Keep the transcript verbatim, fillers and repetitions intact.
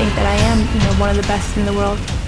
think that I am, you know, one of the best in the world.